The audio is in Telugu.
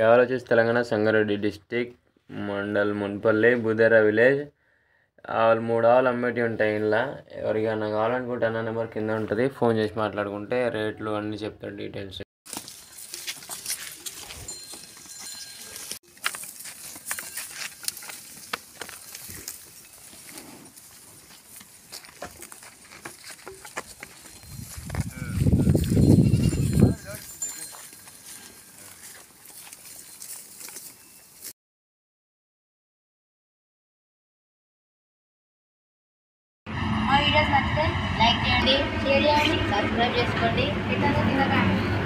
ఎవరు వచ్చేసి తెలంగాణ సంగారెడ్డి డిస్టిక్ మండల్ మున్పల్లి బుదేరా విలేజ్. ఆవులు 3 ఆవులు అమ్మేటివి ఉంటాయి. ఇలా ఎవరికైనా కావాలనుకుంటే అన్న నెంబర్ కింద ఉంటుంది, ఫోన్ చేసి మాట్లాడుకుంటే రేట్లు అన్నీ చెప్తారు డీటెయిల్స్. మా వీడియోస్ నచ్చితే లైక్ చేయండి, షేర్ చేయండి, సబ్స్క్రైబ్ చేసుకోండి.